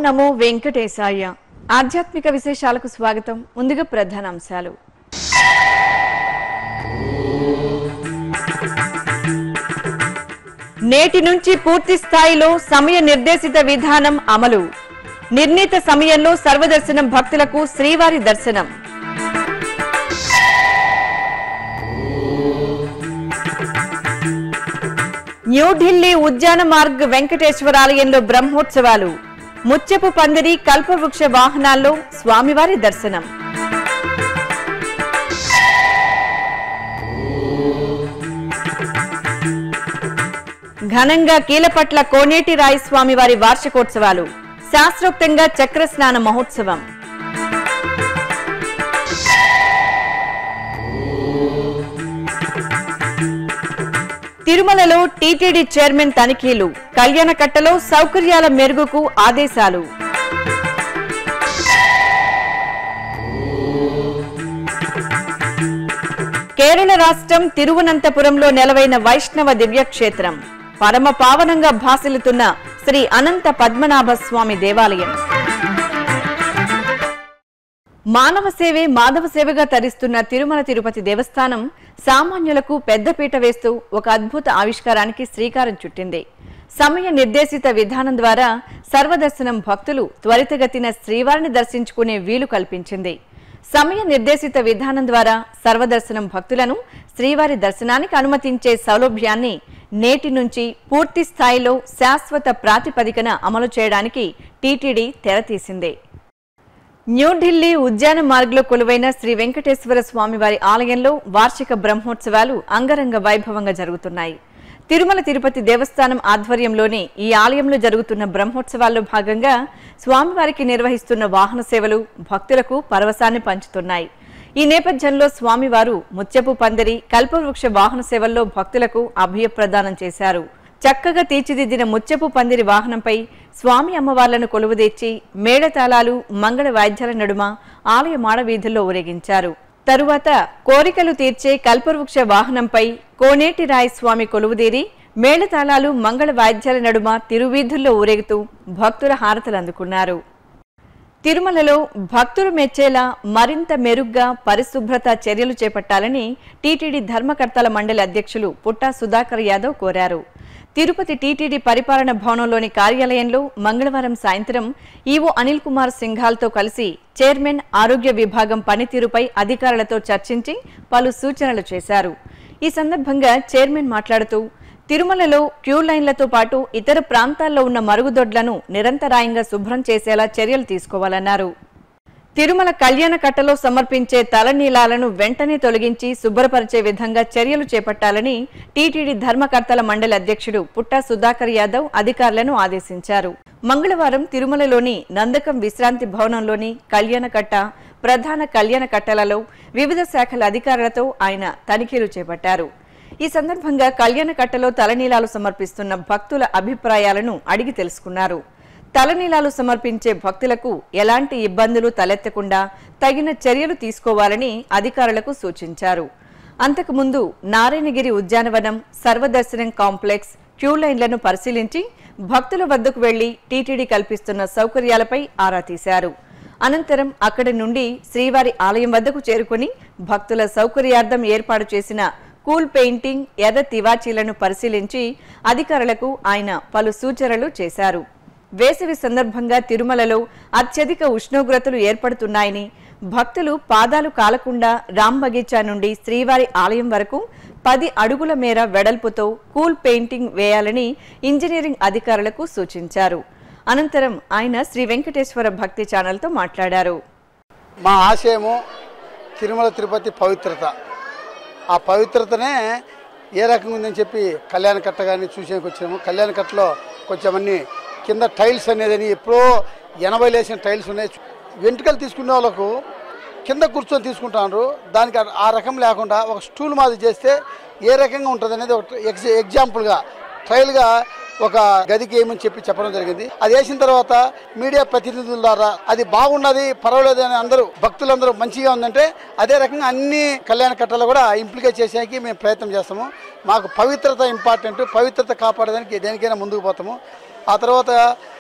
నమో వెంకటేశాయ. ఆధ్యాత్మిక విశేషాలకు స్వాగతం. ముందుగా ప్రధాన అంశాలు. నేటి నుంచి పూర్తి స్థాయిలో సమయ నిర్దేశిత విధానం అమలు. నిర్ణీత సమయంలో సర్వదర్శనం భక్తులకు శ్రీవారి దర్శనం. న్యూఢిల్లీ ఉద్యాన మార్గ్ వెంకటేశ్వర ఆలయంలో బ్రహ్మోత్సవాలు. ముత్యపు పందిరి కల్పవృక్ష వాహనాల్లో స్వామివారి దర్శనం. ఘనంగా కీలపట్ల కోనేటి రాయి స్వామివారి వార్షికోత్సవాలు. శాస్త్రోక్తంగా చక్రస్నాన మహోత్సవం. తిరుమలలో టీటీడీ చైర్మన్ తనిఖీలు. కళ్యాణకట్టలో సౌకర్యాల మెరుగుకు ఆదేశాలు. కేరళ రాష్ట్రం తిరువనంతపురంలో నెలవైన వైష్ణవ దివ్యక్షేత్రం. పరమ పావనంగా భాసిల్లుతున్న శ్రీ అనంత పద్మనాభ స్వామి దేవాలయం. మానవ సేవే మాధవ సేవగా తరిస్తున్న తిరుమల తిరుపతి దేవస్థానం సామాన్యులకు పెద్దపీట వేస్తూ ఒక అద్భుత ఆవిష్కారానికి శ్రీకారం చుట్టింది. సమయ నిర్దేశిత విధానం ద్వారా సర్వదర్శనం భక్తులు త్వరితగతిన శ్రీవారిని దర్శించుకునే వీలు కల్పించింది. సమయ నిర్దేశిత విధానం ద్వారా సర్వదర్శనం భక్తులను శ్రీవారి దర్శనానికి అనుమతించే సౌలభ్యాన్ని నేటి నుంచి పూర్తి స్థాయిలో శాశ్వత ప్రాతిపదికన అమలు చేయడానికి టీటీడీ తెరతీసింది. న్యూఢిల్లీ ఉద్యాన మార్గ్లో కొలువైన శ్రీ వెంకటేశ్వర స్వామివారి ఆలయంలో వార్షిక బ్రహ్మోత్సవాలు అంగరంగ వైభవంగా జరుగుతున్నాయి. తిరుమల తిరుపతి దేవస్థానం ఆధ్వర్యంలోని ఈ ఆలయంలో జరుగుతున్న బ్రహ్మోత్సవాల్లో భాగంగా స్వామివారికి నిర్వహిస్తున్న వాహన సేవలు భక్తులకు పరవశాన్ని పంచుతున్నాయి. ఈ నేపథ్యంలో స్వామివారు ముత్యపు పందిరి కల్పవృక్ష వాహన సేవల్లో భక్తులకు అభయప్రదానం చేశారు. చక్కగా తీర్చిదిద్దిన ముత్యపు పందిరి వాహనంపై స్వామి అమ్మవార్లను కొలువుదీర్చి మేళతాళాలు మంగళ వాయిద్యాల నడుమ ఆలయ మాడవీధుల్లో ఊరేగించారు. తరువాత కోరికలు తీర్చే కల్పవృక్ష వాహనంపై కోనేటి రాయి స్వామి కొలువుదీరి మేళతాళాలు మంగళ వాయిద్యాల నడుమ తిరువీధుల్లో ఊరేగుతూ భక్తుల హారతలు అందుకున్నారు. తిరుమలలో భక్తులు మెచ్చేలా మరింత మెరుగ్గా పరిశుభ్రత చర్యలు చేపట్టాలని టీటీడీ ధర్మకర్తల మండలి అధ్యక్షులు పుట్టా సుధాకర్ యాదవ్ కోరారు. తిరుపతి టీటీడీ పరిపాలన భవనంలోని కార్యాలయంలో మంగళవారం సాయంత్రం ఈవో అనిల్ కుమార్ సింఘాల్తో కలిసి చైర్మన్ ఆరోగ్య విభాగం పనితీరుపై అధికారులతో చర్చించి పలు సూచనలు చేశారు. ఈ సందర్భంగా చైర్మన్ మాట్లాడుతూ తిరుమలలో క్యూ లైన్లతో పాటు ఇతర ప్రాంతాల్లో ఉన్న మరుగుదొడ్లను నిరంతరాయంగా శుభ్రం చేసేలా చర్యలు తీసుకోవాలన్నారు. తిరుమల కళ్యాణకట్టలో సమర్పించే తలనీలాలను వెంటనే తొలగించి శుభ్రపరిచే విధంగా చర్యలు చేపట్టాలని టీటీడీ ధర్మకర్తల మండలి అధ్యక్షుడు పుట్టా సుధాకర్ యాదవ్ అధికారులను ఆదేశించారు. మంగళవారం తిరుమలలోని నందకం విశ్రాంతి భవనంలోని కళ్యాణకట్ట, ప్రధాన కళ్యాణకట్టలలో వివిధ శాఖల అధికారులతో ఆయన తనిఖీలు చేపట్టారు. ఈ సందర్భంగా కళ్యాణకట్టలో తలనీలాలు సమర్పిస్తున్న భక్తుల అభిప్రాయాలను అడిగి తెలుసుకున్నారు. తలనీలాలు సమర్పించే భక్తులకు ఎలాంటి ఇబ్బందులు తలెత్తకుండా తగిన చర్యలు తీసుకోవాలని అధికారులకు సూచించారు. అంతకుముందు నారాయణగిరి ఉద్యానవనం, సర్వదర్శనం కాంప్లెక్స్ క్యూ లైన్లను పరిశీలించి భక్తుల వద్దకు వెళ్లి టీటీడీ కల్పిస్తున్న సౌకర్యాలపై ఆరా తీశారు. అనంతరం అక్కడి నుండి శ్రీవారి ఆలయం వద్దకు చేరుకుని భక్తుల సౌకర్యార్థం ఏర్పాటు చేసిన కూల్ పెయింటింగ్, ఎర్ర తివాచీలను పరిశీలించి అధికారులకు ఆయన పలు సూచనలు చేశారు. వేసవి సందర్భంగా తిరుమలలో అత్యధిక ఉష్ణోగ్రతలు ఏర్పడుతున్నాయని, భక్తులు పాదాలు కాలకుండా రామ్ బగీచా నుండి శ్రీవారి ఆలయం వరకు 10 అడుగుల మేర వెడల్పుతో కూల్ పెయింటింగ్ వేయాలని ఇంజనీరింగ్ అధికారులకు సూచించారు. అనంతరం ఆయన శ్రీ వెంకటేశ్వర భక్తి ఛానల్తో మాట్లాడారు. మా ఆశయము తిరుమల తిరుపతి పవిత్రత. ఆ పవిత్రతనే ఏ రకంగా ఉందని చెప్పి కళ్యాణకట్ట కానీ చూసేకి వచ్చాము. కళ్యాణకట్టలో కొంచెం అన్ని కింద టైల్స్ అనేది ఎప్పుడో 80 వేసిన టైల్స్ ఉన్నాయి. వెంట్రుకలు తీసుకునే వాళ్ళకు కింద కూర్చొని తీసుకుంటున్నారు. దానికి ఆ రకం లేకుండా ఒక స్టూల్ మాదిరి చేస్తే ఏ రకంగా ఉంటుంది అనేది ఒక ఎగ్జాంపుల్గా ట్రయల్గా ఒక గదికి ఏమని చెప్పడం జరిగింది. అది వేసిన తర్వాత మీడియా ప్రతినిధుల ద్వారా అది బాగున్నది, పర్వాలేదు అని అందరూ భక్తులందరూ మంచిగా ఉందంటే అదే రకంగా అన్ని కళ్యాణ కట్టలు కూడా ఇంప్లికేట్ చేసేకి మేము ప్రయత్నం చేస్తాము. మాకు పవిత్రత ఇంపార్టెంట్. పవిత్రత కాపాడడానికి దేనికైనా ముందుకు పోతాము. ఆ తర్వాత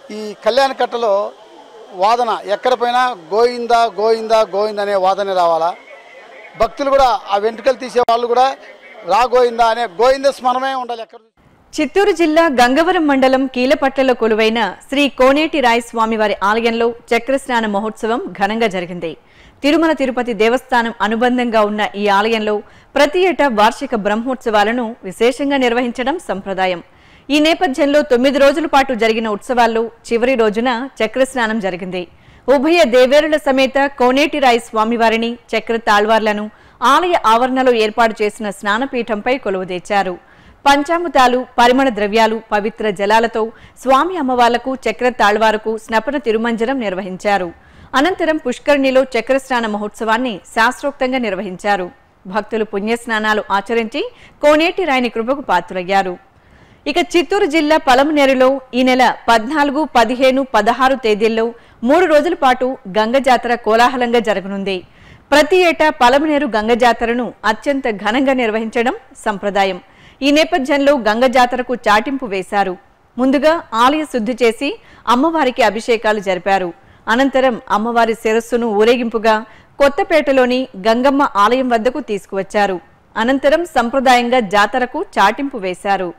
ఈ కళ్యాణ కట్టలో వాదన ఎక్కడ పోయినా గోయిందా గోయిందా గోయిందా అనే వాదన రావాలా. భక్తులు కూడా ఆ వెంట్రుకలు తీసే వాళ్ళు కూడా రా గోయిందా అనే గోయింద స్మరణమే ఉండాలి. ఎక్కడ చిత్తూరు జిల్లా గంగవరం మండలం కీలపట్లలో కొలువైన శ్రీ కోనేటి రాయ స్వామివారి ఆలయంలో చక్రస్నాన మహోత్సవం ఘనంగా జరిగింది. తిరుమల తిరుపతి దేవస్థానం అనుబంధంగా ఉన్న ఈ ఆలయంలో ప్రతి ఏటా వార్షిక బ్రహ్మోత్సవాలను విశేషంగా నిర్వహించడం సంప్రదాయం. ఈ నేపథ్యంలో 9 రోజుల పాటు జరిగిన ఉత్సవాల్లో చివరి రోజున చక్రస్నానం జరిగింది. ఉభయ దేవేరుల సమేత కోనేటి రాయ స్వామివారిని, చక్ర తాళ్వార్లను ఆలయ ఆవరణలో ఏర్పాటు చేసిన స్నానపీఠంపై కొలువుదీర్చారు. పంచామృతాలు, పరిమళ ద్రవ్యాలు, పవిత్ర జలాలతో స్వామి అమ్మవార్లకు, చక్ర తాళ్వారుకు స్నపన తిరుమంజనం నిర్వహించారు. అనంతరం పుష్కరిణిలో చక్రస్నాన మహోత్సవాన్ని శాస్త్రోక్తంగా నిర్వహించారు. భక్తులు పుణ్యస్నానాలు ఆచరించి కోనేటి రాయని కృపకు పాత్రులయ్యారు. ఇక చిత్తూరు జిల్లా పలమనేరులో ఈ నెల 14, 15, 16 తేదీల్లో 3 రోజుల పాటు గంగ జాతర కోలాహలంగా జరగనుంది. ప్రతి ఏటా పలమనేరు గంగ జాతరను అత్యంత ఘనంగా నిర్వహించడం సంప్రదాయం. ఈ నేపథ్యంలో గంగ జాతరకు చాటింపు వేశారు. ముందుగా ఆలయ శుద్ధి చేసి అమ్మవారికి అభిషేకాలు జరిపారు. అనంతరం అమ్మవారి శిరస్సును ఊరేగింపుగా కొత్తపేటలోని గంగమ్మ ఆలయం వద్దకు తీసుకువచ్చారు. అనంతరం సంప్రదాయంగా జాతరకు చాటింపు వేశారు.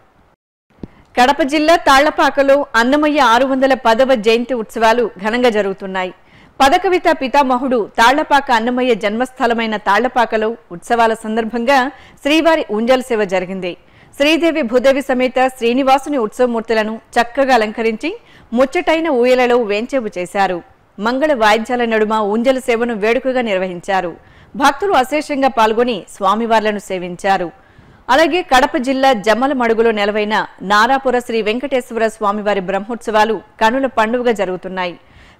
కడప జిల్లా తాళ్లపాకలో అన్నమయ్య 610వ జయంతి ఉత్సవాలు ఘనంగా జరుగుతున్నాయి. పదకవిత పితామహుడు తాళ్లపాక అన్నమయ్య జన్మస్థలమైన తాళ్లపాకలో ఉత్సవాల సందర్భంగా శ్రీవారి ఊంజల్ సేవ జరిగింది. శ్రీదేవి భూదేవి సమేత శ్రీనివాసుని ఉత్సవమూర్తులను చక్కగా అలంకరించి ముచ్చటైన ఊయలలో వేంచేపు చేశారు. మంగళ వాయిద్యాల నడుమ ఊంజల సేవను వేడుకగా నిర్వహించారు. భక్తులు అశేషంగా పాల్గొని స్వామివార్లను సేవించారు. అలాగే కడప జిల్లా జమ్మలమడుగులో నెలవైన నారాపుర శ్రీ వెంకటేశ్వర స్వామివారి బ్రహ్మోత్సవాలు కనుల పండుగగా జరుగుతున్నాయి.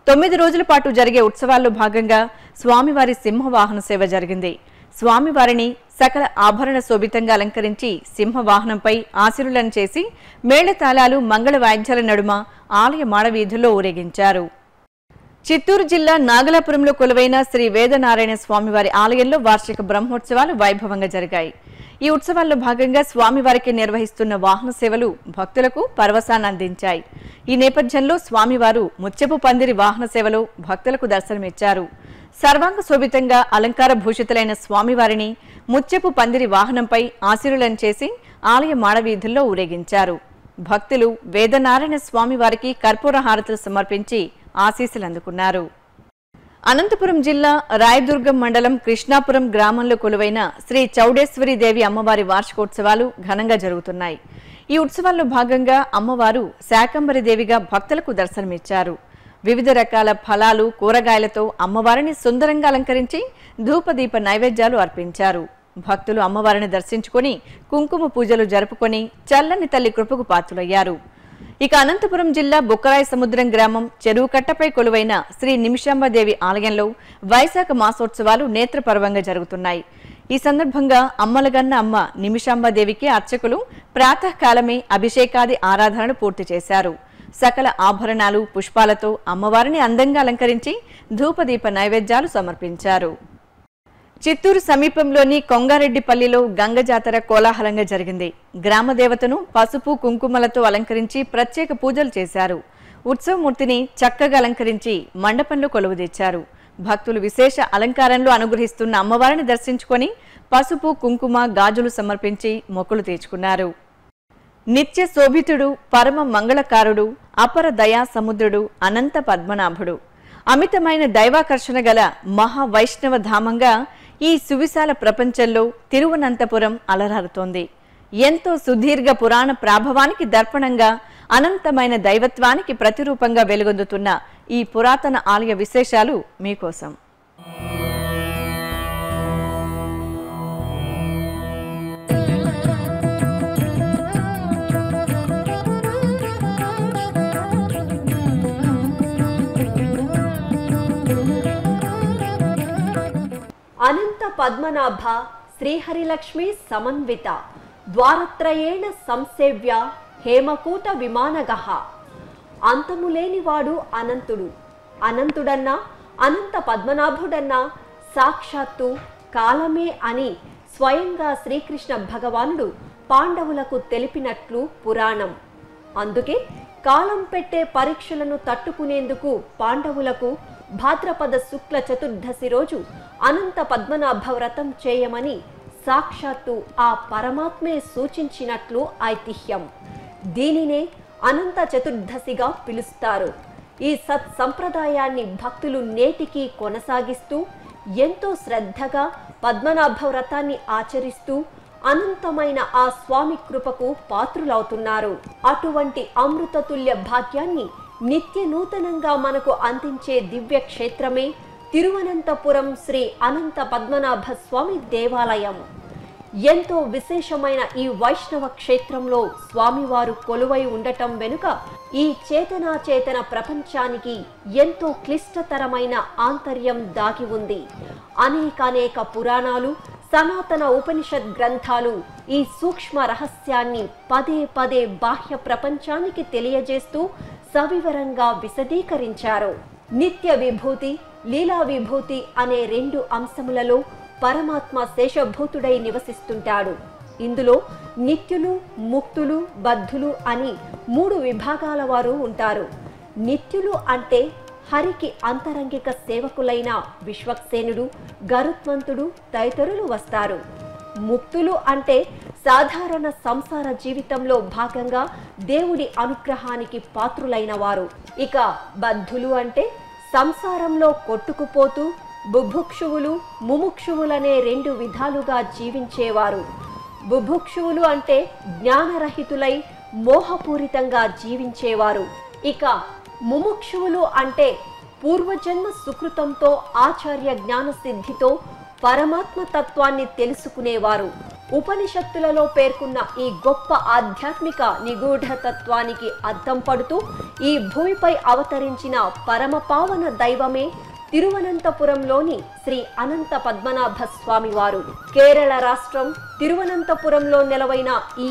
9 రోజుల పాటు జరిగే ఉత్సవాల్లో భాగంగా స్వామివారి సింహవాహన సేవ జరిగింది. స్వామివారిని సకల ఆభరణ శోభితంగా అలంకరించి సింహవాహనంపై ఆశీర్వలన చేసి మేళతాళాలు, మంగళ వాయిద్యాల నడుమ ఆలయ మాడవీధుల్లో ఊరేగించారు. చిత్తూరు జిల్లా నాగలాపురంలో కొలువైన శ్రీ వేదనారాయణ స్వామివారి ఆలయంలో వార్షిక బ్రహ్మోత్సవాలు వైభవంగా జరిగాయి. ఈ ఉత్సవాల్లో భాగంగా స్వామివారికి నిర్వహిస్తున్న వాహన సేవలు భక్తులకు పరవశాన్ని అందించాయి. ఈ నేపథ్యంలో స్వామివారు ముత్యపు పందిరి వాహన సేవలో భక్తులకు దర్శనమిచ్చారు. సర్వాంగ శోభితంగా అలంకార భూషితులైన స్వామివారిని ముత్యపు పందిరి వాహనంపై ఆశీర్వలన చేసి ఆలయ మాడవీధుల్లో ఊరేగించారు. భక్తులు వేదనారాయణ స్వామివారికి కర్పూర హారతులు సమర్పించి ఆశీస్సులు అందుకున్నారు. అనంతపురం జిల్లా రాయదుర్గం మండలం కృష్ణాపురం గ్రామంలో కొలువైన శ్రీ చౌడేశ్వరి దేవి అమ్మవారి వార్షికోత్సవాలు ఘనంగా జరుగుతున్నాయి. ఈ ఉత్సవాల్లో భాగంగా అమ్మవారు శాకంబరి దేవిగా భక్తులకు దర్శనమిచ్చారు. వివిధ రకాల ఫలాలు, కూరగాయలతో అమ్మవారిని సుందరంగా అలంకరించి ధూపదీప నైవేద్యాలు అర్పించారు. భక్తులు అమ్మవారిని దర్శించుకుని కుంకుమ పూజలు జరుపుకొని చల్లని తల్లి కృపకు పాత్రులయ్యారు. ఇక అనంతపురం జిల్లా బుక్కరాయ సముద్రం గ్రామం చెరువు కట్టపై కొలువైన శ్రీ నిమిషాంబదేవి ఆలయంలో వైశాఖ మాసోత్సవాలు నేత్రపర్వంగా జరుగుతున్నాయి. ఈ సందర్భంగా అమ్మలగన్న అమ్మ నిమిషాంబదేవికి అర్చకులు ప్రాతకాలమే అభిషేకాది ఆరాధనలు పూర్తి చేశారు. సకల ఆభరణాలు, పుష్పాలతో అమ్మవారిని అందంగా అలంకరించి ధూపదీప నైవేద్యాలు సమర్పించారు. చిత్తూరు సమీపంలోని కొంగారెడ్డిపల్లిలో గంగ జాతర కోలాహలంగా జరిగింది. గ్రామదేవతను పసుపు, కుంకుమలతో అలంకరించి ప్రత్యేక పూజలు చేశారు. ఉత్సవమూర్తిని చక్కగా అలంకరించి మండపంలో కొలువుదీర్చారు. భక్తులు విశేష అలంకారంలో అనుగ్రహిస్తున్న అమ్మవారిని దర్శించుకొని పసుపు, కుంకుమ, గాజులు సమర్పించి మొక్కులు తీర్చుకున్నారు. నిత్య శోభితుడు, పరమ మంగళకారుడు, అపర దయా సముద్రుడు, అనంత పద్మనాభుడు, అమితమైన దైవాకర్షణ గల మహావైష్ణవ ధామంగా ఈ సువిశాల ప్రపంచంలో తిరువనంతపురం అలరారుతోంది. ఎంతో సుదీర్ఘ పురాణ ప్రాభవానికి దర్పణంగా, అనంతమైన దైవత్వానికి ప్రతిరూపంగా వెలుగొందుతున్న ఈ పురాతన ఆలయ విశేషాలు మీకోసం. అనంత పద్మనాభ శ్రీహరిలక్ష్మి సమన్విత ద్వారత్రయేణ సంసేవ్య హేమకూట విమానగః. అంతములేనివాడు అనంతుడు. అనంతుడన్నా అనంత పద్మనాభుడన్నా సాక్షాత్తు కాలమే అని స్వయంగా శ్రీకృష్ణ భగవానుడు పాండవులకు తెలిపినట్లు పురాణం. అందుకే కాలం పెట్టే పరీక్షలను తట్టుకునేందుకు పాండవులకు భాద్రపద శుక్ల చతుర్దశి రోజు అనంత పద్మనాభ వ్రతం చేయమని సాక్షాత్తు ఆ పరమాత్మే సూచించినట్లు ఐతిహ్యం. దీనినే అనంత చతుర్దశిగా పిలుస్తారు. ఈ సత్సంప్రదాయాన్ని భక్తులు నేటికి కొనసాగిస్తూ ఎంతో శ్రద్ధగా పద్మనాభ వ్రతాన్ని ఆచరిస్తూ అనంతమైన ఆ స్వామి కృపకు పాత్రులవుతున్నారు. అటువంటి అమృతతుల్య భాగ్యాన్ని నిత్య నూతనంగా మనకు అందించే దివ్య క్షేత్రమే తిరువనంతపురం శ్రీ అనంత పద్మనాభ స్వామి దేవాలయం. ఎంతో విశేషమైన ఈ వైష్ణవ క్షేత్రంలో స్వామివారు కొలువై ఉండటం వెనుక ఈ చేతనాచేతన ప్రపంచానికి ఎంతో క్లిష్టతరమైన ఆంతర్యం దాగి ఉంది. అనేకానేక పురాణాలు, సనాతన ఉపనిషత్ గ్రంథాలు ఈ సూక్ష్మ రహస్యాన్ని పదే పదే బాహ్య ప్రపంచానికి తెలియజేస్తూ సవివరంగా విశదీకరించారు. నిత్య విభూతి, లీలా విభూతి అనే రెండు అంశములలో పరమాత్మ శేషభూతుడై నివసిస్తుంటాడు. ఇందులో నిత్యులు, ముక్తులు, బద్ధులు అని 3 విభాగాల వారు ఉంటారు. నిత్యులు అంటే హరికి అంతరంగిక సేవకులైన విశ్వక్సేనుడు, గరుత్మంతుడు తదితరులు వస్తారు. ముక్తులు అంటే సాధారణ సంసార జీవితంలో భాగంగా దేవుడి అనుగ్రహానికి పాత్రులైన వారు. ఇక బద్ధులు అంటే సంసారంలో కొట్టుకుపోతూ బుభుక్షువులు, ముముక్షువులనే 2 విధాలుగా జీవించేవారు. బుభుక్షువులు అంటే జ్ఞానరహితులై మోహపూరితంగా జీవించేవారు. ఇక ముముక్షువులు అంటే పూర్వజన్మ సుకృతంతో ఆచార్య జ్ఞాన సిద్ధితో పరమాత్మ తత్వాన్ని తెలుసుకునేవారు. ఉపనిషత్తులలో పేర్కొన్న ఈ గొప్ప ఆధ్యాత్మిక నిగూఢ తత్వానికి అద్దం పడుతూ ఈ భూమిపై అవతరించిన పరమపావన దైవమే తిరువనంతపురంలోని శ్రీ అనంత పద్మనాభ స్వామి వారు. కేరళ రాష్ట్రం తిరువనంతపురంలో నెలవైన ఈ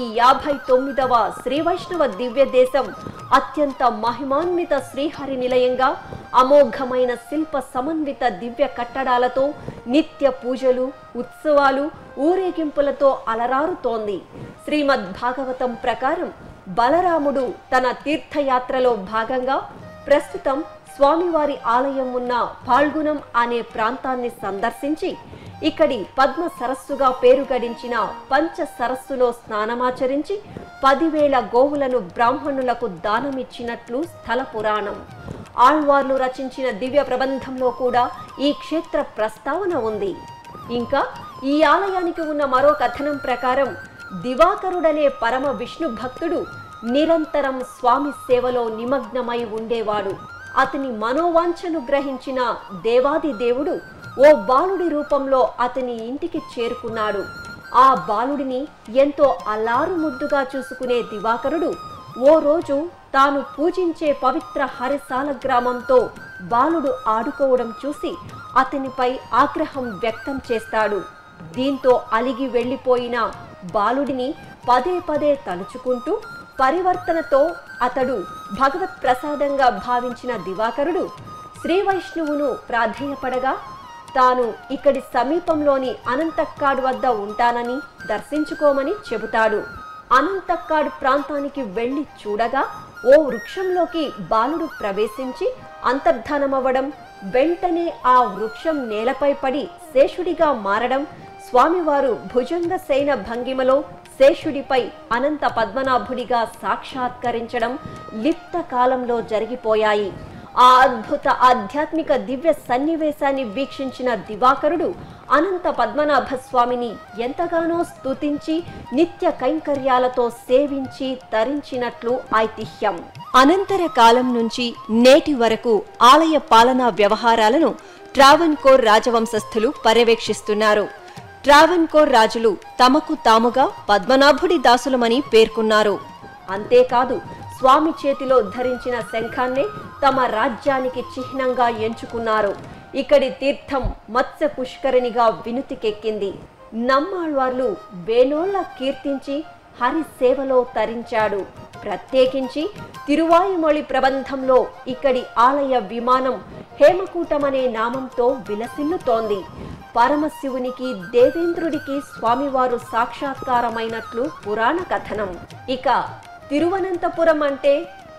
59వ శ్రీ వైష్ణవ దివ్య దేశం అత్యంత మహిమాన్విత శ్రీహరి నిలయంగా అమోఘమైన శిల్ప సమన్విత దివ్య కట్టడాలతో నిత్య పూజలు, ఉత్సవాలు, ఊరేగింపులతో అలరారుతోంది. శ్రీమద్ భాగవతం ప్రకారం బలరాముడు తన తీర్థయాత్రలో భాగంగా ప్రస్తుతం స్వామివారి ఆలయం ఉన్న పాల్గుణం అనే ప్రాంతాన్ని సందర్శించి ఇక్కడి పద్మ సరస్సుగా పేరు గడించిన పంచ సరస్సులో స్నానమాచరించి 10,000 గోవులను బ్రాహ్మణులకు దానమిచ్చినట్లు స్థల పురాణం. ఆళ్వార్లు రచించిన దివ్య ప్రబంధంలో కూడా ఈ క్షేత్ర ప్రస్తావన ఉంది. ఇంకా ఈ ఆలయానికి ఉన్న మరో కథనం ప్రకారం దివాకరుడనే పరమ విష్ణు భక్తుడు నిరంతరం స్వామి సేవలో నిమగ్నమై ఉండేవాడు. అతని మనోవాంఛను గ్రహించిన దేవాది దేవుడు ఓ బాలుడి రూపంలో అతని ఇంటికి చేరుకున్నాడు. ఆ బాలుడిని ఎంతో అల్లారు ముద్దుగా చూసుకునే దివాకరుడు ఓ రోజు తాను పూజించే పవిత్ర హరిసాల గ్రామంతో బాలుడు ఆడుకోవడం చూసి అతనిపై ఆగ్రహం వ్యక్తం చేస్తాడు. దీంతో అలిగి వెళ్లిపోయిన బాలుడిని పదే పదే తలుచుకుంటూ పరివర్తనతో అతడు భగవత్ ప్రసాదంగా భావించిన దివాకరుడు శ్రీ వైష్ణవును ప్రాధేయపడగా తాను ఇక్కడి సమీపంలోని అనంతక్కాడు వద్ద ఉంటానని దర్శించుకోమని చెబుతాడు. అనంతక్కాడు ప్రాంతానికి వెళ్లి చూడగా ఓ వృక్షంలోకి బాలుడు ప్రవేశించి అంతర్ధానమవ్వడం, వెంటనే ఆ వృక్షం నేలపై పడి శేషుడిగా మారడం, స్వామివారు భుజంగ సేన భంగిమలో శేషుడిపై అనంత పద్మనాభుడిగా సాక్షాత్కరించడం లిప్త కాలంలో జరిగిపోయాయి. ఆ అద్భుత ఆధ్యాత్మిక దివ్య సన్నివేశాన్ని వీక్షించిన దివాకరుడు అనంత పద్మనాభ స్వామిని ఎంతగానో స్తుతించి నిత్య కైంకర్యాలతో సేవించి తరించినట్లు ఐతిహ్యం. అనంతర కాలం నుంచి నేటి వరకు ఆలయ పాలనా వ్యవహారాలను ట్రావెన్కోర్ రాజవంశస్థులు పర్యవేక్షిస్తున్నారు. ట్రావెన్కోర్ రాజులు తమకు తాముగా పద్మనాభుడి దాసులమని పేర్కొన్నారు. అంతేకాదు స్వామి చేతిలో ధరించిన శంఖాన్నే తమ రాజ్యానికి చిహ్నంగా ఎంచుకున్నారు. ఇక్కడి తీర్థం మత్స్య పుష్కరిణిగా వినుతికెక్కింది. నమ్మాళ్వార్లు వేనోళ్ల కీర్తించి హరి సేవలో తరించాడు. ప్రత్యేకించి తిరువాయుమొళి ప్రబంధంలో ఇక్కడి ఆలయ విమానం హేమకూటమనే నామంతో విలసిల్లుతోంది. పరమశివునికి, దేవేంద్రుడికి స్వామివారు సాక్షాత్కారమైనట్లు పురాణ కథనం. ఇక తిరువనంతపురం అంటే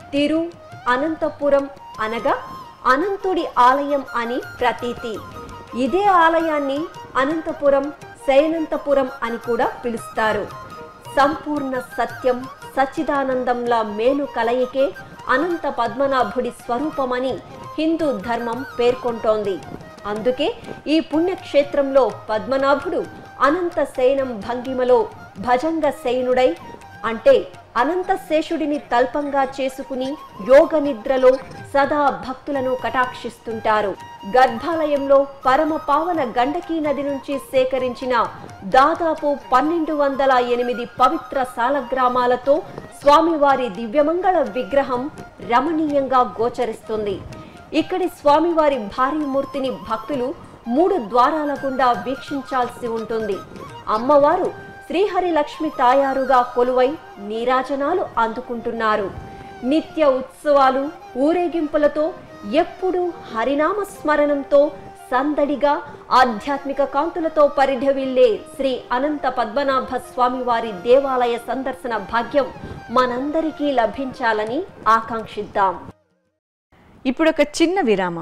తిరు అనంతపురం అనగా అనంతుడి ఆలయం అని ప్రతీతి. ఇదే ఆలయాన్ని అనంతపురం, శయనంతపురం అని కూడా పిలుస్తారు. సంపూర్ణ సత్యం, సచ్చిదానందంలా మేలు కలయికే అనంత పద్మనాభుడి స్వరూపమని హిందూ ధర్మం పేర్కొంటోంది. అందుకే ఈ పుణ్యక్షేత్రంలో పద్మనాభుడు అనంత శయనం భంగిమలో భజంగ శయనుడై, అంటే అనంత శేషుడిని తల్పంగా చేసుకుని యోగ నిద్రలో సదా భక్తులను కటాక్షిస్తుంటారు. గర్భాలయంలో పరమ పావన గండకీ నది నుంచి సేకరించిన దాదాపు 1208 పవిత్ర సాలగ్రామాలతో స్వామివారి దివ్యమంగళ విగ్రహం రమణీయంగా గోచరిస్తుంది. ఇక్కడి స్వామివారి భారీ మూర్తిని భక్తులు 3 ద్వారాల గుండా వీక్షించాల్సి ఉంటుంది. అమ్మవారు శ్రీహరి లక్ష్మి తాయారుగా కొలువై నీరాజనాలు అందుకుంటున్నారు. నిత్య ఉత్సవాలు, ఊరేగింపులతో ఎప్పుడూ హరినామ స్మరణంతో సందడిగా ఆధ్యాత్మిక కాంతులతో పరిఢవిల్లే శ్రీ అనంత పద్మనాభ స్వామివారి దేవాలయ సందర్శన భాగ్యం మనందరికీ లభించాలని ఆకాంక్షిద్దాం. ఇప్పుడు ఒక చిన్న విరామం.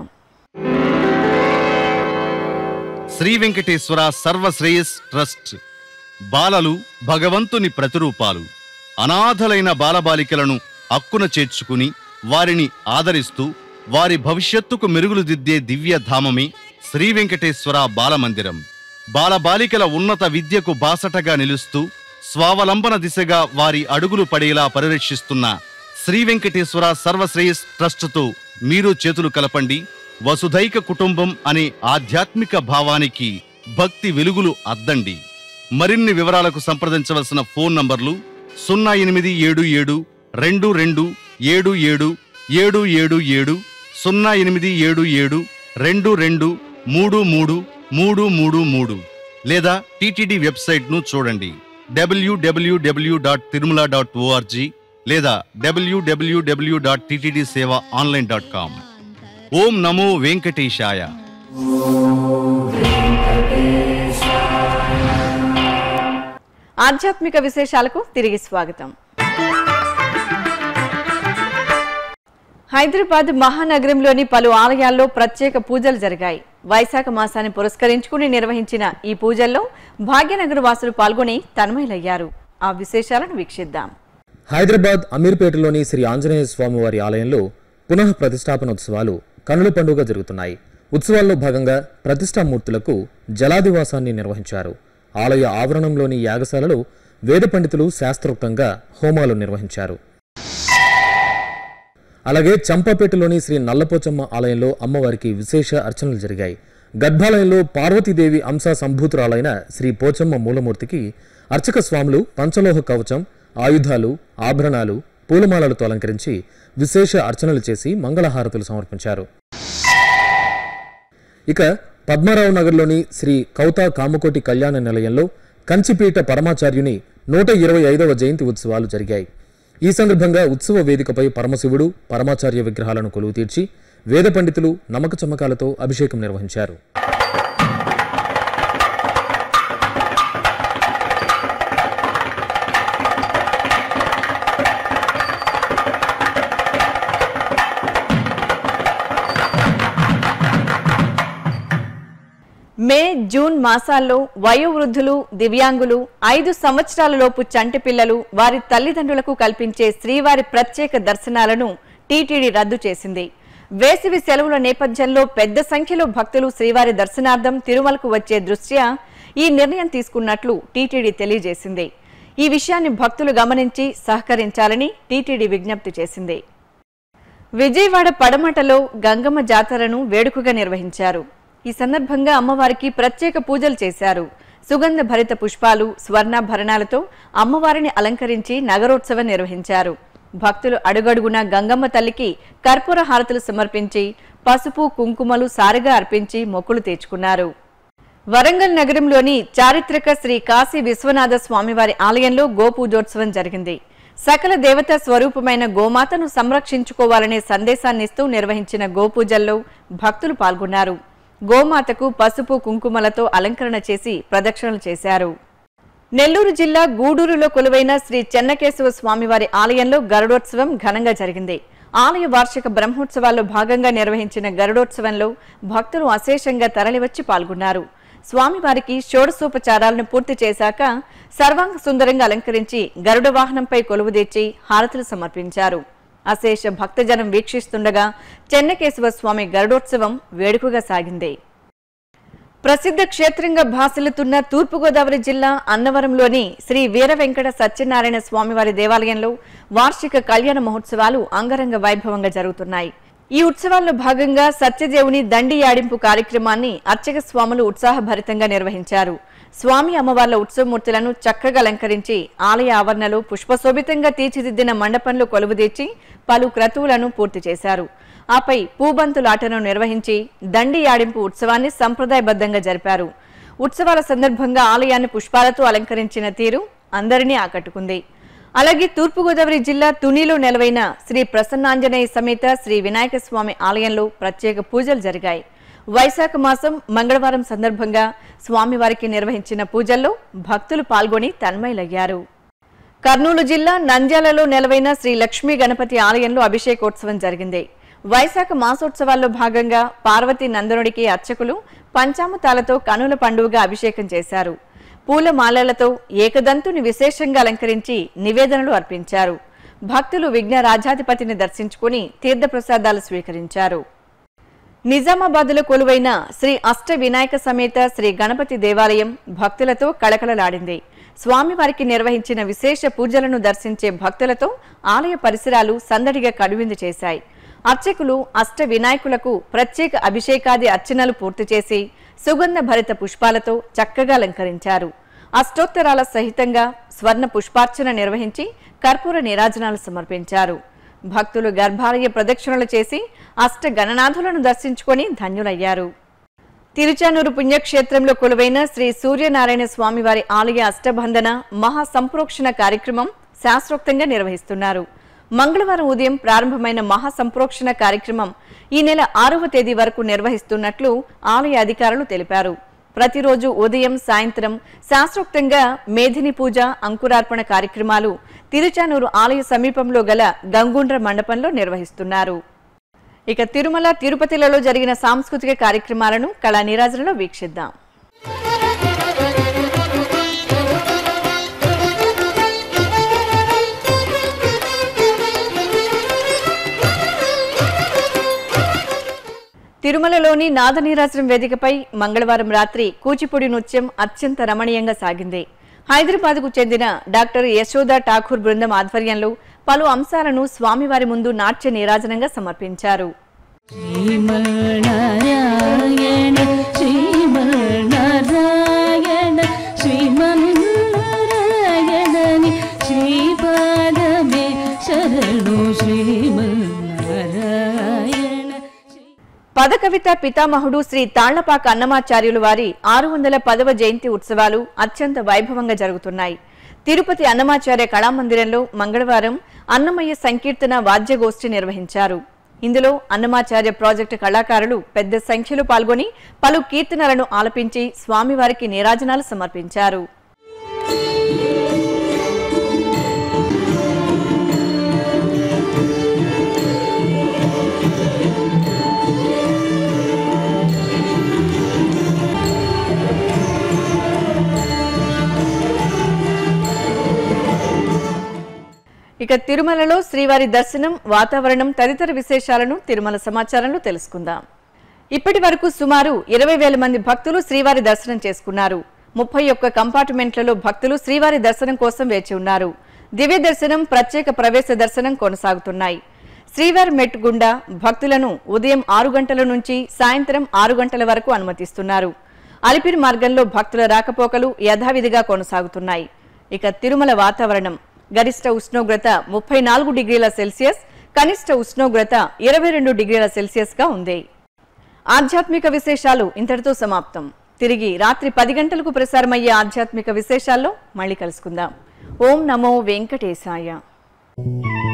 శ్రీ వెంకటేశ్వర సర్వశ్రేయస్ ట్రస్ట్. బాలలు భగవంతుని ప్రతిరూపాలు. అనాథలైన బాలబాలికలను అక్కున చేర్చుకుని వారిని ఆదరిస్తూ వారి భవిష్యత్తుకు మెరుగులు దిద్దే దివ్యధామమే శ్రీ వెంకటేశ్వర బాలమందిరం. బాలబాలికల ఉన్నత విద్యకు బాసటగా నిలుస్తూ స్వావలంబన దిశగా వారి అడుగులు పడేలా పరిరక్షిస్తున్న శ్రీ వెంకటేశ్వర సర్వశ్రేయస్ ట్రస్టుతో మీరు చేతులు కలపండి. వసుధైక కుటుంబం అనే ఆధ్యాత్మిక భావానికి భక్తి వెలుగులు అద్దండి. మరిన్ని వివరాలకు సంప్రదించవలసిన ఫోన్ నంబర్లు 0877 22 77 777, 0877 22 33 333 లేదా టీటీడీ వెబ్సైట్ను చూడండి www.tirumala.org లేదా www.ttdsevaonline.com. ఓం నమో వెంకటేశాయ. ఆధ్యాత్మిక విశేషాలకు తిరిగి స్వాగతం. హైదరాబాద్ మహానగరంలోని పలు ఆలయాల్లో ప్రత్యేక పూజలు జరిగాయి. వైశాఖ మాసాన్ని పురస్కరించుకుని నిర్వహించిన ఈ పూజల్లో భాగ్యనగర్ వాసులు పాల్గొని తన్మయులయ్యారు. ఆ విశేషాలను వీక్షిద్దాం. హైదరాబాద్ అమీర్పేటలోని శ్రీ ఆంజనేయ స్వామివారి ఆలయంలో పునః ప్రతిష్టాపన ఉత్సవాలు కన్నుల పండుగ జరుగుతున్నాయి. ఉత్సవాల్లో భాగంగా ప్రతిష్టామూర్తులకు జలాదివాసాన్ని నిర్వహించారు. ఆలయ ఆవరణంలోని యాగశాలలో వేద పండితులు శాస్త్రోక్తంగా హోమాలు నిర్వహించారు. అలాగే చంపాపేటలోని శ్రీ నల్లపోచమ్మ ఆలయంలో అమ్మవారికి విశేష అర్చనలు జరిగాయి. గర్భాలయంలో పార్వతీదేవి అంశ సంభూతురాలైన శ్రీ పోచమ్మ మూలమూర్తికి అర్చక స్వాములు పంచలోహ కవచం, ఆయుధాలు, ఆభరణాలు, పూలమాలలతో అలంకరించి విశేష అర్చనలు చేసి మంగళహారతులు సమర్పించారు. ఇక పద్మారావు నగర్లోని శ్రీ కౌతా కామకోటి కళ్యాణ నిలయంలో కంచిపీఠ పరమాచార్యుని 125వ జయంతి ఉత్సవాలు జరిగాయి. ఈ సందర్భంగా ఉత్సవ వేదికపై పరమశివుడు, పరమాచార్య విగ్రహాలను కొలువు తీర్చి వేద పండితులు నమక చమకాలతో అభిషేకం నిర్వహించారు. మే, జూన్ మాసాల్లో వయోవృద్ధులు, దివ్యాంగులు, 5 సంవత్సరాలలోపు చంటి పిల్లలు, వారి తల్లిదండ్రులకు కల్పించే శ్రీవారి ప్రత్యేక దర్శనాలను టీటీడీ రద్దు చేసింది. వేసవి సెలవుల నేపథ్యంలో పెద్ద సంఖ్యలో భక్తులు శ్రీవారి దర్శనార్థం తిరుమలకు వచ్చే దృష్ట్యా ఈ నిర్ణయం తీసుకున్నట్లు టీటీడీ తెలియజేసింది. ఈ విషయాన్ని భక్తులు గమనించి సహకరించాలని టీటీడీ విజ్ఞప్తి చేసింది. విజయవాడ పడమటలో గంగమ్మ జాతరను వేడుకగా నిర్వహించారు. ఈ సందర్భంగా అమ్మవారికి ప్రత్యేక పూజలు చేశారు. సుగంధ భరిత పుష్పాలు, స్వర్ణాభరణాలతో అమ్మవారిని అలంకరించి నగరోత్సవం నిర్వహించారు. భక్తులు అడుగడుగునా గంగమ్మ తల్లికి కర్పూర హారతులు సమర్పించి పసుపు, కుంకుమలు సారిగా అర్పించి మొక్కులు తీర్చుకున్నారు. వరంగల్ నగరంలోని చారిత్రక శ్రీ కాశీ విశ్వనాథ స్వామివారి ఆలయంలో గోపూజోత్సవం జరిగింది. సకల దేవతా స్వరూపమైన గోమాతను సంరక్షించుకోవాలనే సందేశాన్నిస్తూ నిర్వహించిన గోపూజల్లో భక్తులు పాల్గొన్నారు. గోమాతకు పసుపు, కుంకుమలతో అలంకరణ చేసి ప్రదక్షిణలు చేశారు. నెల్లూరు జిల్లా గూడూరులో కొలువైన శ్రీ చెన్నకేశవ స్వామివారి ఆలయంలో గరుడోత్సవం ఘనంగా జరిగింది. ఆలయ వార్షిక బ్రహ్మోత్సవాల్లో భాగంగా నిర్వహించిన గరుడోత్సవంలో భక్తులు అశేషంగా తరలివచ్చి పాల్గొన్నారు. స్వామివారికి షోడశోపచారాలను పూర్తి చేశాక సర్వాంగ సుందరంగా అలంకరించి గరుడ వాహనంపై కొలువుదీర్చి హారతులు సమర్పించారు. అశేష భక్తజనం వీక్షిస్తుండగా చెన్నకేశవ స్వామి గరుడోత్సవం వేడుకగా సాగింది. ప్రసిద్ధ క్షేత్రంగా భాసిల్లుతున్న తూర్పుగోదావరి జిల్లా అన్నవరంలోని శ్రీ వీర వెంకట సత్యనారాయణ స్వామివారి దేవాలయంలో వార్షిక కళ్యాణ మహోత్సవాలు అంగరంగ వైభవంగా జరుగుతున్నాయి. ఈ ఉత్సవాల్లో భాగంగా సత్యదేవుని దండి యాడింపు కార్యక్రమాన్ని అర్చక స్వాములు ఉత్సాహభరితంగా నిర్వహించారు. స్వామి అమ్మవార్ల ఉత్సవమూర్తులను చక్కగా అలంకరించి ఆలయ ఆవరణలో పుష్పశోభితంగా తీర్చిదిద్దిన మండపంలో కొలువుదీర్చి పలు క్రతువులను పూర్తి చేశారు. ఆపై పూబంతులాటను నిర్వహించి దండి యాడింపు ఉత్సవాన్ని సంప్రదాయబద్ధంగా జరిపారు. ఉత్సవాల సందర్భంగా ఆలయాన్ని పుష్పాలతో అలంకరించిన తీరు అందరినీ ఆకట్టుకుంది. అలాగే తూర్పుగోదావరి జిల్లా తునిలో నెలవైన శ్రీ ప్రసన్నాంజనేయ సమేత శ్రీ వినాయక స్వామి ఆలయంలో ప్రత్యేక పూజలు జరిగాయి. వైశాఖ మాసం మంగళవారం సందర్భంగా స్వామివారికి నిర్వహించిన పూజల్లో భక్తులు పాల్గొని తన్మయులయ్యారు. కర్నూలు జిల్లా నంద్యాలలో నెలవైన శ్రీ లక్ష్మీ గణపతి ఆలయంలో అభిషేకోత్సవం జరిగింది. వైశాఖ మాసోత్సవాల్లో భాగంగా పార్వతీ నందనుడికి అర్చకులు పంచామృతాలతో కనుల పండుగగా అభిషేకం చేశారు. పూల మాలలతో ఏకదంతుని విశేషంగా అలంకరించి నివేదనలు అర్పించారు. భక్తులు విఘ్న రాజాధిపతిని దర్శించుకుని తీర్థప్రసాదాలు స్వీకరించారు. నిజామాబాద్లో కొలువైన శ్రీ అష్ట వినాయక సమేత శ్రీ గణపతి దేవాలయం భక్తులతో కళకళలాడింది. స్వామివారికి నిర్వహించిన విశేష పూజలను దర్శించే భక్తులతో ఆలయ పరిసరాలు సందడిగా కనువిందు చేశాయి. అర్చకులు అష్ట వినాయకులకు ప్రత్యేక అభిషేకాది అర్చనలు పూర్తి చేసి సుగంధ భరిత పుష్పాలతో చక్కగా అలంకరించారు. అష్టోత్తరాల సహితంగా స్వర్ణ పుష్పార్చన నిర్వహించి కర్పూర నీరాజనాలు సమర్పించారు. భక్తులు గర్భాలయ ప్రదక్షిణలు చేసి అష్ట గణనాథులను దర్శించుకొని ధన్యులయ్యారు. తిరుచానూరు పుణ్యక్షేత్రంలో కొలువైన శ్రీ సూర్యనారాయణ స్వామివారి ఆలయ అష్టబంధన మహాసంప్రోక్షణ కార్యక్రమం శాస్త్రోక్తంగా నిర్వహిస్తున్నారు. మంగళవారం ఉదయం ప్రారంభమైన మహాసంప్రోక్షణ కార్యక్రమం ఈ నెల 6వ తేదీ వరకు నిర్వహిస్తున్నట్లు ఆలయ అధికారులు తెలిపారు. ప్రతిరోజు ఉదయం సాయంత్రం శాస్త్రోక్తంగా మేధిని పూజ అంకురార్పణ కార్యక్రమాలు తిరుచానూరు ఆలయ సమీపంలో గల గంగుండ్ర మండపంలో నిర్వహిస్తున్నారు. ఇక తిరుమల తిరుపతిలలో జరిగిన సాంస్కృతిక కార్యక్రమాలను కళా నీరాజనలో వీక్షిద్దాం. తిరుమలలోని నాదనీరాజనం వేదికపై మంగళవారం రాత్రి కూచిపూడి నృత్యం అత్యంత రమణీయంగా సాగింది. హైదరాబాద్కు చెందిన డాక్టర్ యశోదా ఠాకూర్ బృందం ఆధ్వర్యంలో పలు అంశాలను స్వామివారి ముందు నాట్య నీరాజనంగా సమర్పించారు. పదకవిత పితామహుడు శ్రీ తాళ్లపాక అన్నమాచార్యులు వారి 610వ జయంతి ఉత్సవాలు అత్యంత వైభవంగా జరుగుతున్నాయి. తిరుపతి అన్నమాచార్య కళామందిరంలో మంగళవారం అన్నమయ్య సంకీర్తన వాద్యగోష్ఠి నిర్వహించారు. ఇందులో అన్నమాచార్య ప్రాజెక్టు కళాకారులు పెద్ద సంఖ్యలో పాల్గొని పలు కీర్తనలను ఆలపించి స్వామివారికి నీరాజనాలు సమర్పించారు. ఇక తిరుమలలో శ్రీవారి దర్శనం, వాతావరణం తదితర విశేషాలను తిరుమల సమాచారంలో తెలుసుకుందాం. ఇప్పటి వరకు సుమారు 20,000 మంది భక్తులు శ్రీవారి దర్శనం చేసుకున్నారు. 31 కంపార్ట్మెంట్లలో భక్తులు శ్రీవారి దర్శనం కోసం వేచి ఉన్నారు. దివ్య దర్శనం, ప్రత్యేక ప్రవేశ దర్శనం కొనసాగుతున్నాయి. శ్రీవారి మెట్టు గుండా భక్తులను ఉదయం 6 గంటల నుంచి సాయంత్రం 6 గంటల వరకు అనుమతిస్తున్నారు. అలిపిరి మార్గంలో భక్తుల రాకపోకలు యథావిధిగా కొనసాగుతున్నాయి. ఇక తిరుమల వాతావరణం గరిష్ట ఉష్ణోగ్రత 34 డిగ్రీల సెల్సియస్, కనిష్ట ఉష్ణోగ్రత 22 డిగ్రీల సెల్సియస్ గా ఉంది. ఆధ్యాత్మిక విశేషాలు ఇంతటితో సమాప్తం. తిరిగి రాత్రి 10 గంటలకు ప్రసారమయ్యే ఆధ్యాత్మిక విశేషాల్లో మళ్ళీ కలుసుకుందాం. ఓం నమో వెంకటేశాయ.